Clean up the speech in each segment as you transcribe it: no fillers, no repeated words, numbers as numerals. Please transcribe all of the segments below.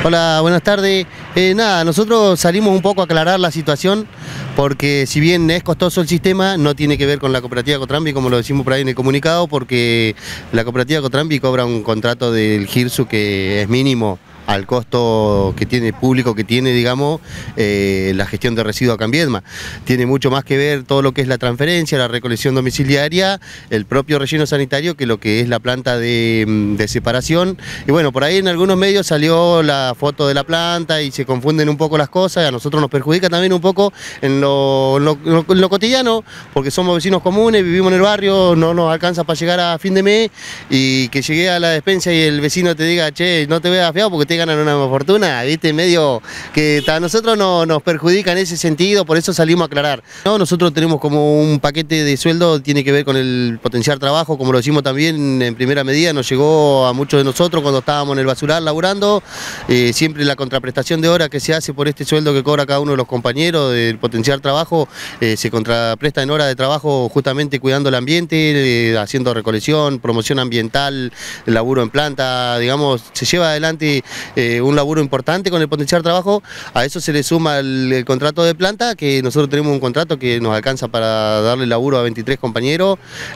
Hola, buenas tardes. Nada, nosotros salimos un poco a aclarar la situación porque si bien es costoso el sistema, no tiene que ver con la cooperativa Cotrambi, como lo decimos por ahí en el comunicado, porque la cooperativa Cotrambi cobra un contrato del GIRSU que es mínimo al costo que tiene público, que tiene, digamos, la gestión de residuos acá en Viedma. Tiene mucho más que ver todo lo que es la transferencia, la recolección domiciliaria, el propio relleno sanitario, que lo que es la planta de separación. Y bueno, por ahí en algunos medios salió la foto de la planta y se confunden un poco las cosas, y a nosotros nos perjudica también un poco en lo cotidiano, porque somos vecinos comunes, vivimos en el barrio, no nos alcanza para llegar a fin de mes, y que llegue a la despensa y el vecino te diga, che, no te veas feo porque te ganan una fortuna, viste, medio que a nosotros nos perjudica en ese sentido, por eso salimos a aclarar. No, nosotros tenemos como un paquete de sueldo, tiene que ver con el potenciar trabajo, como lo decimos también en primera medida, nos llegó a muchos de nosotros cuando estábamos en el basural laburando, siempre la contraprestación de hora que se hace por este sueldo que cobra cada uno de los compañeros del potenciar trabajo, se contrapresta en hora de trabajo justamente cuidando el ambiente, haciendo recolección, promoción ambiental, el laburo en planta, digamos, se lleva adelante un laburo importante con el potenciar trabajo. A eso se le suma el contrato de planta, que nosotros tenemos un contrato que nos alcanza para darle laburo a 23 compañeros,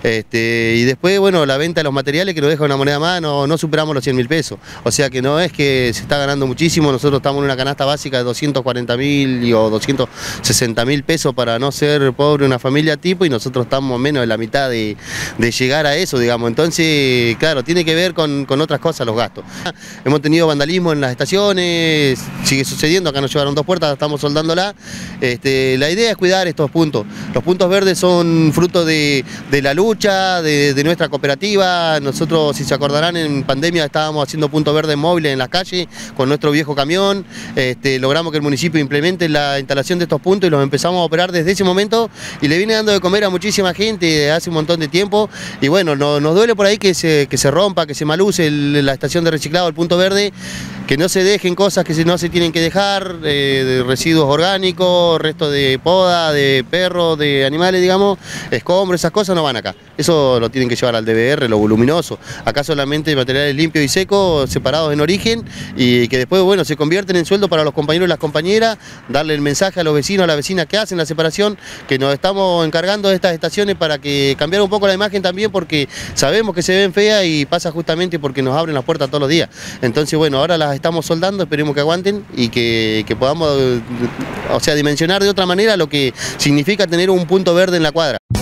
y después, bueno, la venta de los materiales que nos deja una moneda más, no superamos los 100.000 pesos, o sea que no es que se está ganando muchísimo. Nosotros estamos en una canasta básica de 240.000 o 260.000 pesos para no ser pobre una familia tipo, y nosotros estamos menos de la mitad de llegar a eso, digamos. Entonces, claro, tiene que ver con otras cosas los gastos. Hemos tenido vandalismo en las estaciones, sigue sucediendo, acá nos llevaron 2 puertas, estamos soldándola. La idea es cuidar estos puntos. Los puntos verdes son fruto de la lucha, de nuestra cooperativa. Nosotros, si se acordarán, en pandemia estábamos haciendo puntos verdes móviles en las calles con nuestro viejo camión. Logramos que el municipio implemente la instalación de estos puntos y los empezamos a operar desde ese momento, y le viene dando de comer a muchísima gente hace un montón de tiempo. Y bueno, nos duele por ahí que se rompa, que se maluse la estación de reciclado, el punto verde, que no se dejen cosas que no se tienen que dejar, de residuos orgánicos, restos de poda, de perros, de animales, digamos, escombros, esas cosas no van acá. Eso lo tienen que llevar al DBR, lo voluminoso. Acá solamente materiales limpios y secos, separados en origen, y que después, bueno, se convierten en sueldo para los compañeros y las compañeras, darle el mensaje a los vecinos, a las vecinas que hacen la separación, que nos estamos encargando de estas estaciones para que cambiar un poco la imagen también, porque sabemos que se ven feas y pasa justamente porque nos abren las puertas todos los días. Entonces, bueno, ahora las estamos soldando, esperemos que aguanten y que podamos, o sea, dimensionar de otra manera lo que significa tener un punto verde en la cuadra.